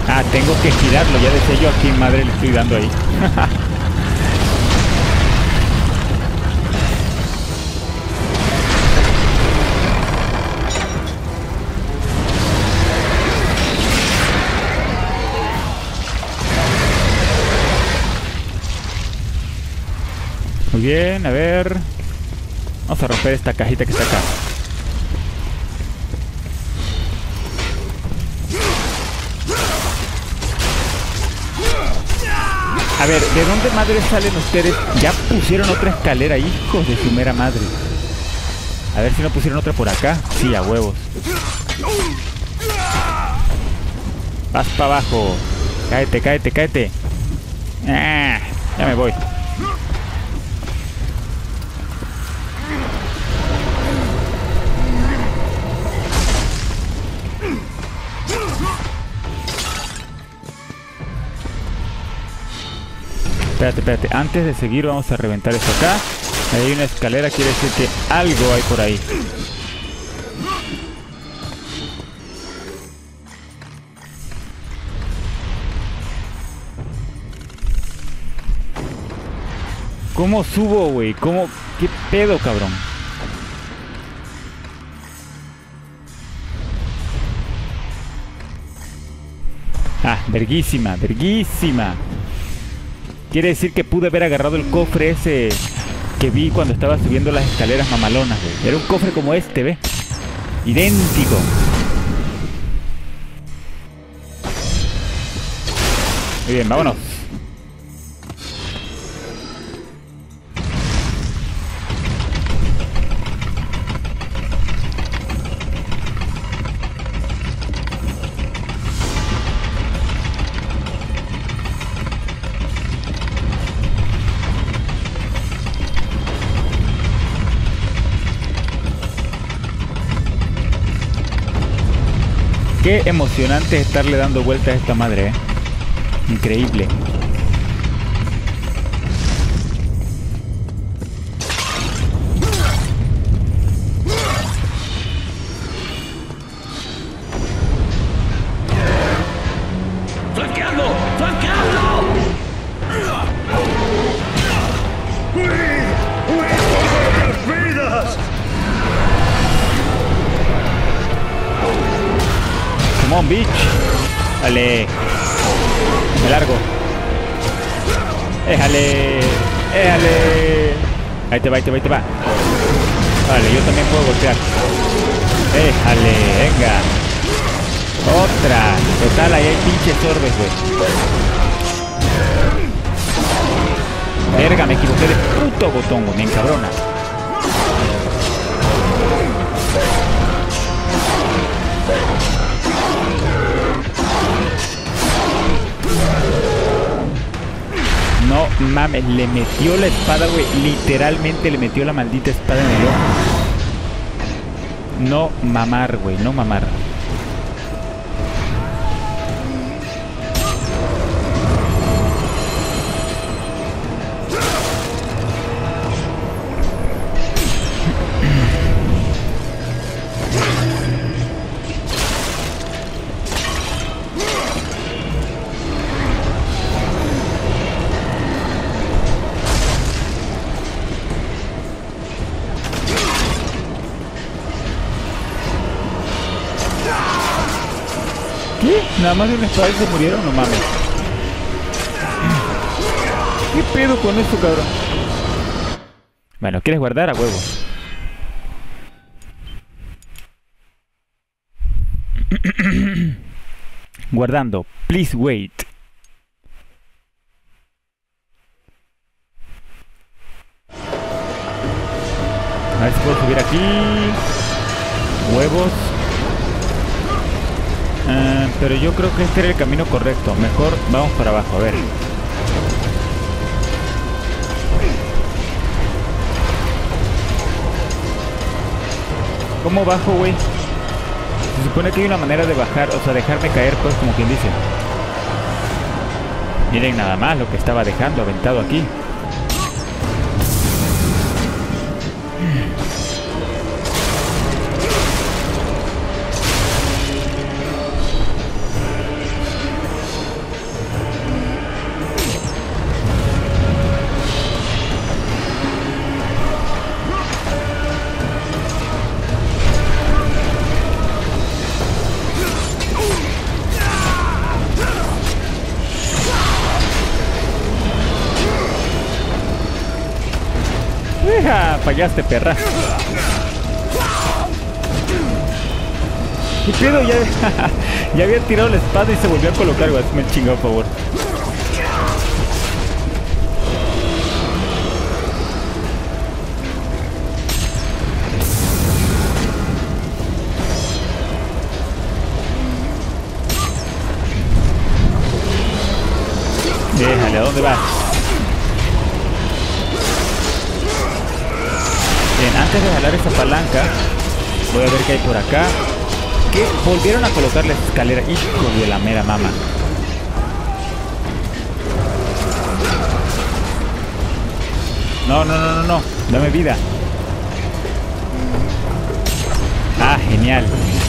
Ah, tengo que girarlo. Ya decía yo a quién madre le estoy dando ahí. Muy bien, a ver. Vamos a romper esta cajita que está acá. A ver, ¿de dónde madre salen ustedes? Ya pusieron otra escalera, hijos de su mera madre. A ver si no pusieron otra por acá. Sí, a huevos. Vas para abajo. Cáete, cáete, cáete. Ah, ya me voy. Espérate, espérate. Antes de seguir vamos a reventar esto acá. Ahí hay una escalera, quiere decir que algo hay por ahí. ¿Cómo subo, güey? ¿Cómo? ¿Qué pedo, cabrón? Ah, verguísima, verguísima. Quiere decir que pude haber agarrado el cofre ese que vi cuando estaba subiendo las escaleras mamalonas, güey. Era un cofre como este, ¿ve? Idéntico. Muy bien, vámonos. Qué emocionante estarle dando vueltas a esta madre, ¿eh? Increíble. ¡Flanqueando! ¡Flanqueando! vidas! Come on, bitch. Dale. Me largo. Déjale. Déjale. Ahí te va, ahí te va, ahí te va. Vale, yo también puedo golpear. Déjale, venga. Otra. Total, ahí hay pinches orbes, güey. Verga, me equivoqué de puto botón, güey. Me encabrona. No mames, le metió la espada, güey. Literalmente le metió la maldita espada en el ojo. No mamar, güey, no mamar. ¿Qué? Nada más de una espada y se murieron, no mames. ¿Qué pedo con esto, cabrón? Bueno, ¿quieres guardar? A huevo. Guardando. Please wait. A ver si puedo subir aquí. Huevos. Pero yo creo que este era el camino correcto. Mejor vamos para abajo, a ver. ¿Cómo bajo, güey? Se supone que hay una manera de bajar, o sea, dejarme caer, pues, como quien dice. Miren nada más lo que estaba dejando aventado aquí. fallaste, perra. ¿Qué pedo? Ya, ya había tirado la espada y se volvió a colocar, güey. Me chingado, por favor. Déjale, ¿a dónde vas? Bien, antes de jalar esa palanca, voy a ver qué hay por acá. Que volvieron a colocar la escalera. Hijo de la mera mama. No, no, no, no, no. Dame vida. Ah, genial.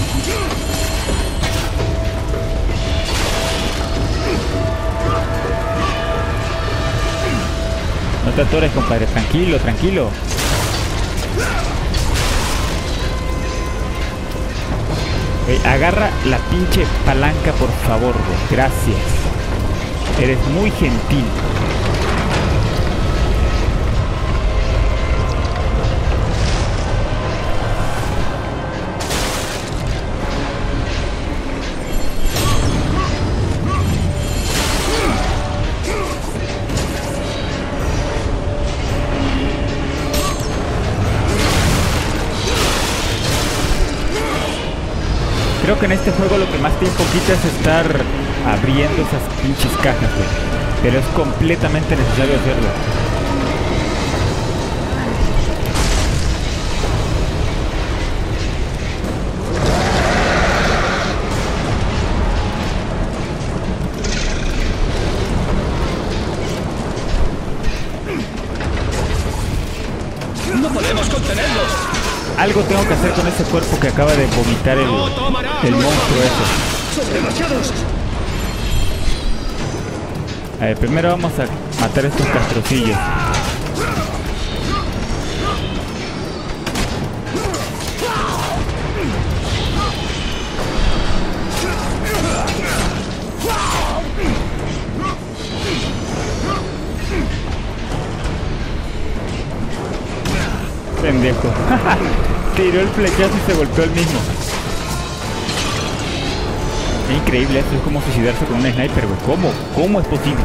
No te atores, compadre. Tranquilo, tranquilo. Agarra la pinche palanca, por favor, güey. Gracias. Eres muy gentil. Creo que en este juego lo que más tiempo quita es estar abriendo esas pinches cajas, güey. Pero es completamente necesario hacerlo. ¡No podemos contenerlos! Algo tengo que hacer con ese cuerpo que acaba de vomitar el monstruo ese. ¡Son demasiados! A ver, primero vamos a matar a estos castrocillos. Pendejo. Tiró el flechazo y se golpeó el mismo. Es increíble, esto es como suicidarse con un sniper, güey. ¿Cómo? ¿Cómo es posible?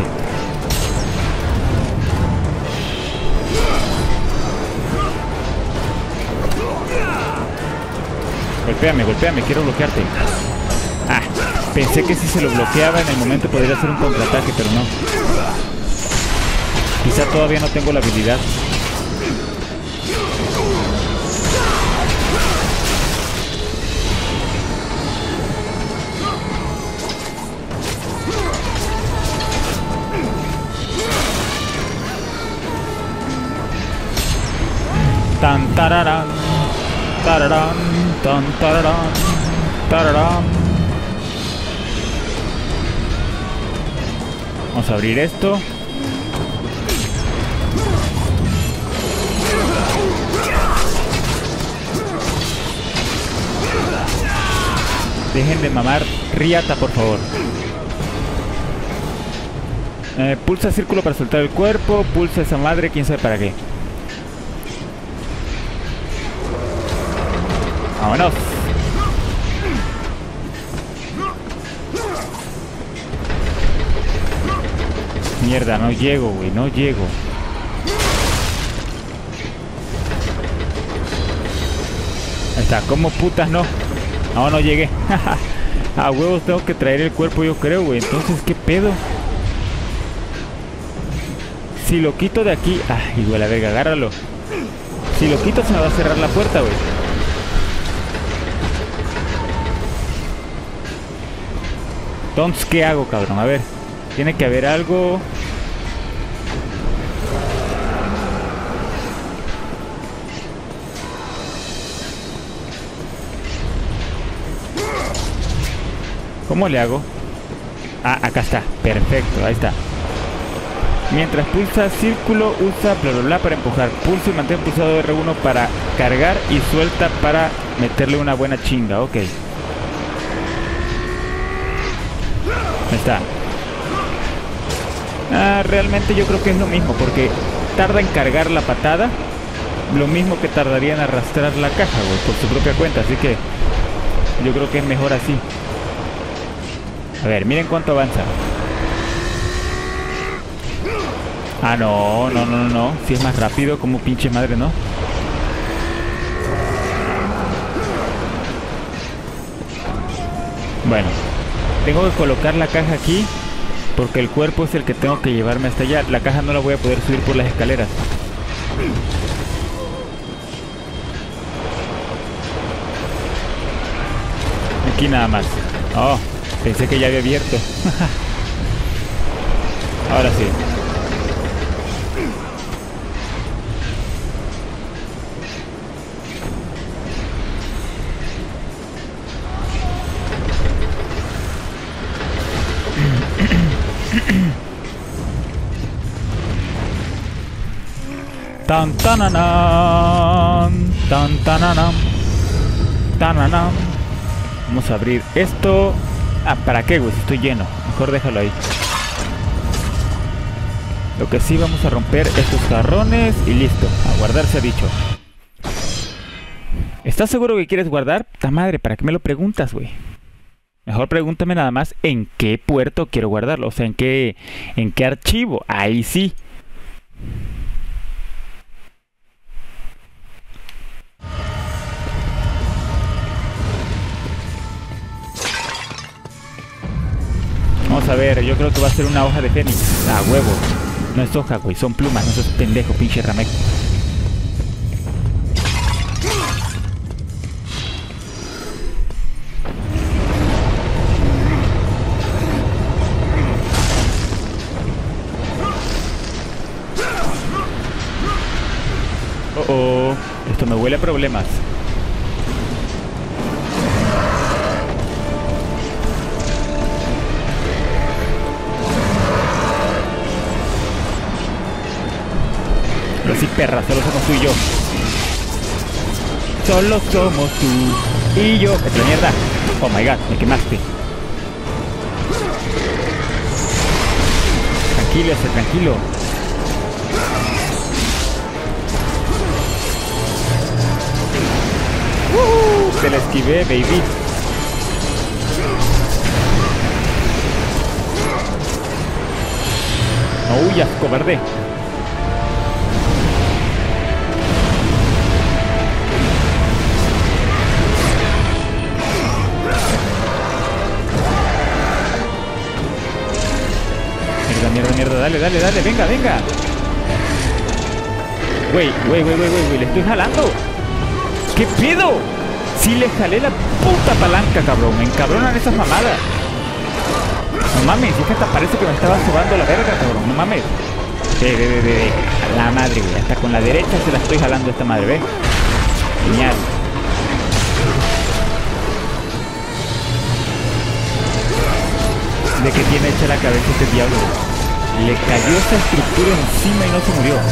Golpéame, golpéame, quiero bloquearte. Ah, pensé que si se lo bloqueaba en el momento podría hacer un contraataque, pero no. Quizá todavía no tengo la habilidad. Tan tararán, tararán, tan tararán, tararán. Vamos a abrir esto. Dejen de mamar riata, por favor. Pulsa círculo para soltar el cuerpo. Pulsa esa madre, quién sabe para qué. ¡Vámonos! Mierda, no llego, güey, no llego. Ahí está, ¿cómo putas no? No, no llegué. A huevos tengo que traer el cuerpo, yo creo, güey. Entonces, ¿qué pedo? Si lo quito de aquí... Ah, igual, a verga, agárralo. Si lo quito se me va a cerrar la puerta, güey. Entonces, ¿qué hago, cabrón? A ver, tiene que haber algo. ¿Cómo le hago? Ah, acá está, perfecto, ahí está. Mientras pulsa círculo, usa bla bla bla para empujar. Pulsa y mantén pulsado R1 para cargar y suelta para meterle una buena chinga, ok. Ahí está. Realmente yo creo que es lo mismo porque tarda en cargar la patada lo mismo que tardaría en arrastrar la caja, güey, por su propia cuenta. Así que yo creo que es mejor así. A ver, miren cuánto avanza. Ah, no. Si es más rápido, como pinche madre, ¿no? Bueno, tengo que colocar la caja aquí porque el cuerpo es el que tengo que llevarme hasta allá. La caja no la voy a poder subir por las escaleras. Aquí nada más. Oh, pensé que ya había abierto. Ahora sí. Tan tananam, tan tananam, tananam. Vamos a abrir esto. Ah, ¿para qué, güey? Si estoy lleno. Mejor déjalo ahí. Lo que sí, vamos a romper estos jarrones y listo. A guardar se ha dicho. ¿Estás seguro que quieres guardar? ¡Ta madre! ¿Para qué me lo preguntas, güey? Mejor pregúntame nada más en qué puerto quiero guardarlo. O sea, en qué archivo. Ahí sí. Vamos a ver, yo creo que va a ser una hoja de fénix. Ah, huevo. No es hoja, güey, son plumas. No seas pendejo, pinche Ramek. Oh, esto me huele a problemas. Pero sí, perra, solo somos tú y yo. Solo somos tú y yo. ¡Es la mierda! Oh my god, me quemaste. Tranquilo, tranquilo. Se la esquivé, baby. No huyas, cobarde. Mierda, dale, venga. Güey, le estoy jalando. ¿Qué pedo? Sí le jalé la puta palanca, cabrón. Me encabronan esas mamadas. No mames, es que hasta parece que me estaba sobando la verga, cabrón. No mames. Ve. A la madre, güey. Hasta con la derecha se la estoy jalando a esta madre, ¿ve? Genial. ¿De qué tiene hecha la cabeza este diablo? Le cayó esta estructura encima y no se murió.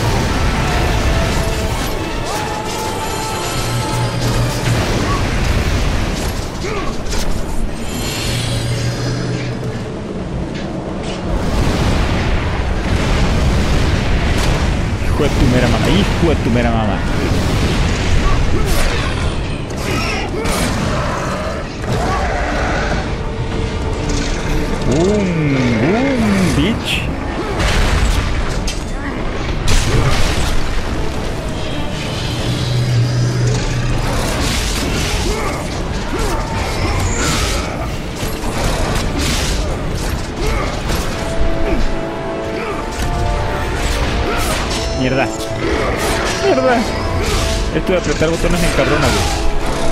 Hijo de tu mera mamá. Bitch. Mierda. Esto de apretar botones me encabrona, güey.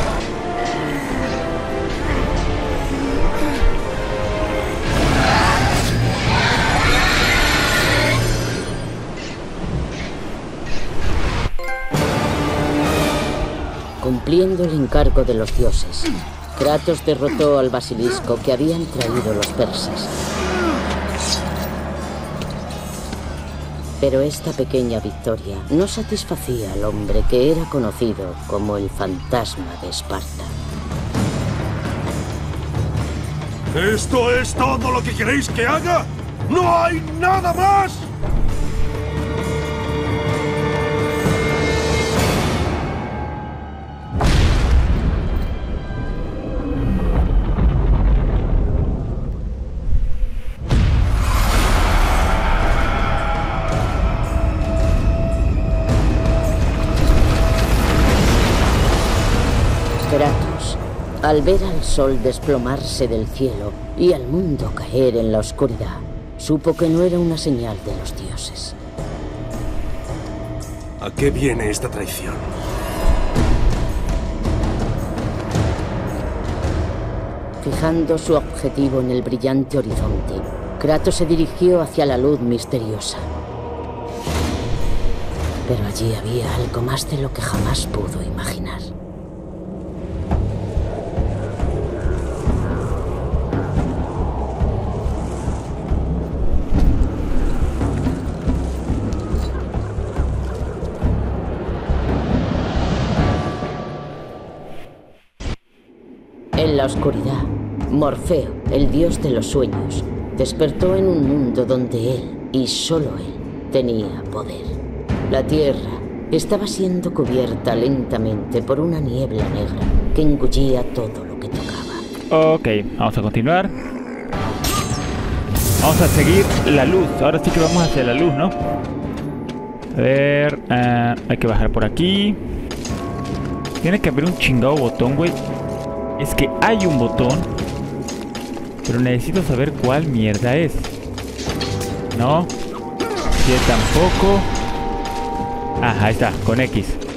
Cumpliendo el encargo de los dioses, Kratos derrotó al basilisco que habían traído los persas. Pero esta pequeña victoria no satisfacía al hombre que era conocido como el fantasma de Esparta. ¿Esto es todo lo que queréis que haga? ¡No hay nada más! Al ver al sol desplomarse del cielo y al mundo caer en la oscuridad, supo que no era una señal de los dioses. ¿A qué viene esta traición? Fijando su objetivo en el brillante horizonte, Kratos se dirigió hacia la luz misteriosa. Pero allí había algo más de lo que jamás pudo imaginar. En la oscuridad, Morfeo, el dios de los sueños, despertó en un mundo donde él, y solo él, tenía poder. La tierra estaba siendo cubierta lentamente por una niebla negra que engullía todo lo que tocaba. Ok, vamos a continuar. Vamos a seguir la luz. Ahora sí que vamos hacia la luz, ¿no? A ver, hay que bajar por aquí. Tiene que haber un chingado botón, güey. Es que hay un botón, pero necesito saber cuál mierda es. No, que tampoco. Ah, ahí está, con X.